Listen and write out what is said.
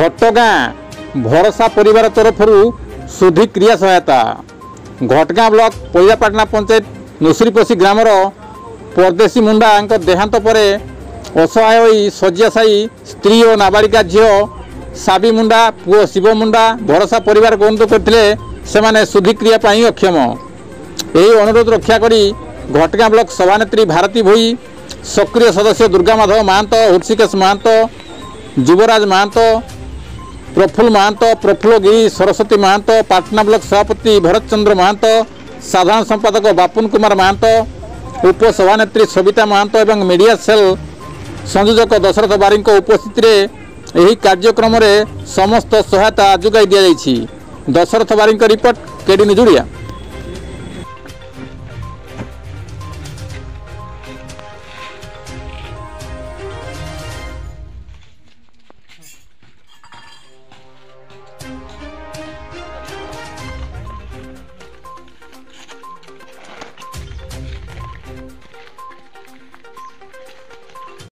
घटगाँ भरोसा परिवार तरफ शुद्धि क्रिया सहायता। घटगाँ ब्लॉक पैजापाटना पंचायत नुसरीपसी ग्रामर परदेशी मुंडा देहांत पर असहाय होई शय्याशायी स्त्री और नाबालिका झील साबी मुंडा पुओ शिव मुंडा भरोसा परिवार को अनुरोध करते से शुद्धि क्रिया अक्षम। यही अनुरोध रक्षा करी घटगाँ ब्लॉक सभानेत्री भारती भोई, सक्रिय सदस्य दुर्गा माधव महंत, हृषिकेश महंत, युवराज महंत, प्रफुल्ल महंत, प्रफुल्ल गिरी, सरस्वती महंत, पाटना ब्लॉक सभापति भरत चंद्र महंत, साधारण संपादक बापुन कुमार महंत, उप सभानेत्री सविता महंत एवं मीडिया सेल संयोजक दशरथ बारी उपस्थित यही कार्यक्रम समस्त सहायता जोगाई दि जाइछि। दशरथ बारी रिपोर्ट, केडी न्यूज ओडिया।